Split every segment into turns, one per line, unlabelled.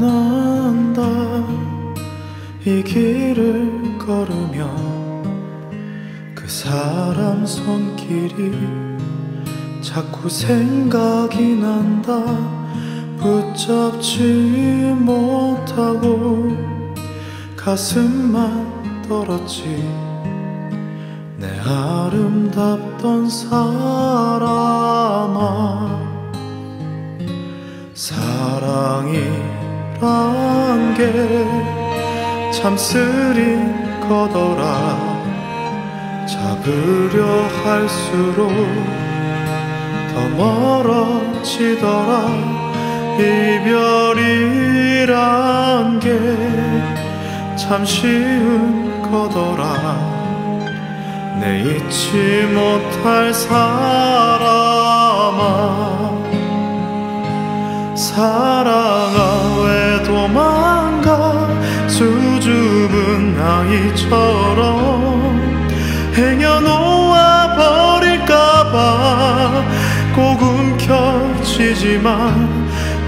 난다. 이 길을 걸으며 그 사람 손길이 자꾸 생각이 난다. 붙잡지 못하고 가슴만 떨었지. 내 아름답던 사람아, 사랑이란 게 참 쓰린 거더라. 잡으려 할수록 더 멀어지더라. 이별이란 게 참 쉬운 거더라. 내 잊지 못할 사람아, 사랑아 왜 도망가. 수줍은 아이처럼 행여놓아 버릴까봐 꼭 움켜쥐지만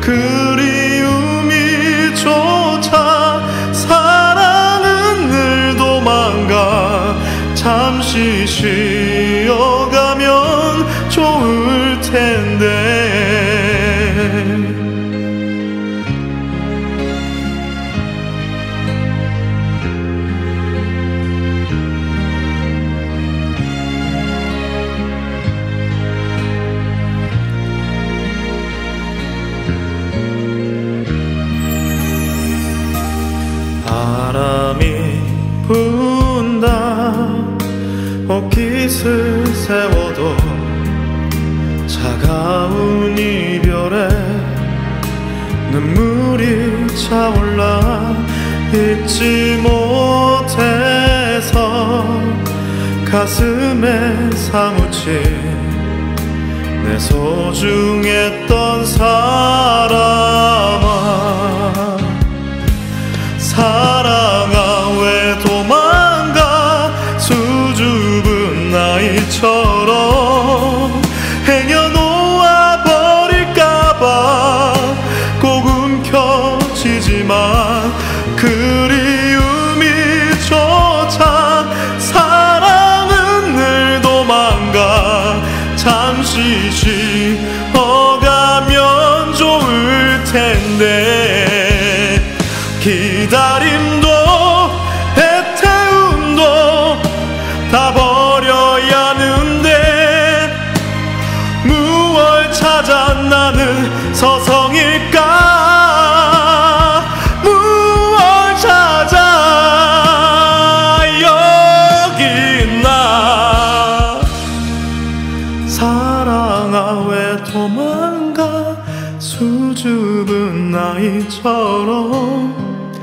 그리움이 조차. 사랑은 늘 도망가. 잠시 쉬어가면 좋을 텐데. 바람이 분다. 옷깃을 세워도 차가운 이별에 눈물이 차올라. 잊지 못해서 가슴에 사무친 내 소중했던 사람아, 사랑아 왜 도망가. 수줍은 아이처럼 행여놓아 버릴까봐 꼭 움켜쥐지만 그리움이 조차. 사랑은 늘 도망가. 잠시 쉬어가면 좋을 텐데. 기다림도 애태움도 다 버려야 하는데 무얼 찾아 나는 서성일까. 무얼 찾아 여기 있나. 사랑아 왜 도망가. 수줍은 아이처럼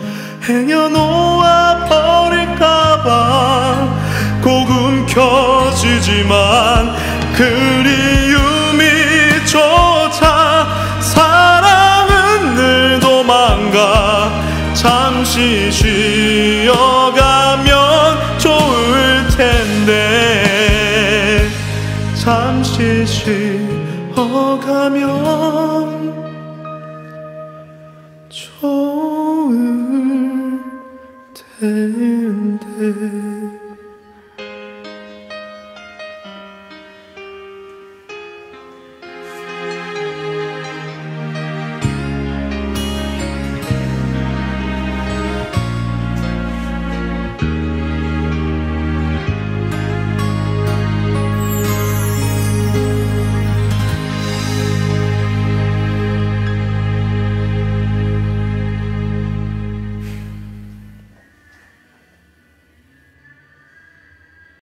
행여놓아 버릴까봐 꼭 움켜쥐지만 그리움이 조차. 사랑은 늘 도망가. 잠시 쉬어가면 좋을 텐데. 잠시 쉬어가면 좋을 텐데.